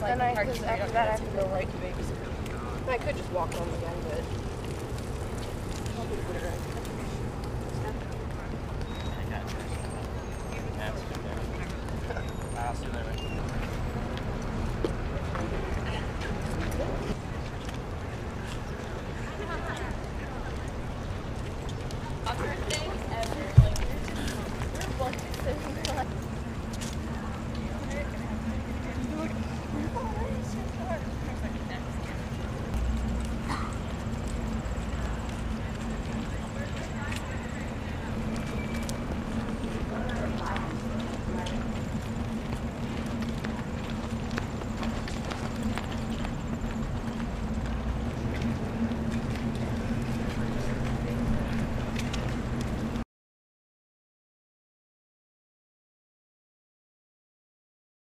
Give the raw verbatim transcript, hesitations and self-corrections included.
like then the I, park cause street after up that I there. have to go right to babysit. I could just walk home again, but I'll be good.